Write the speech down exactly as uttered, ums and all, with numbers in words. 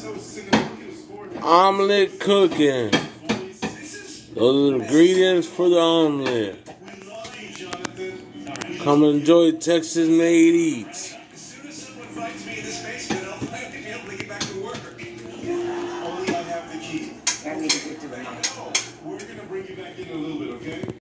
Omelet cooking. Those are the ingredients for the omelet. Come enjoy Texas-made eats. We're going to bring you back in a little bit, okay?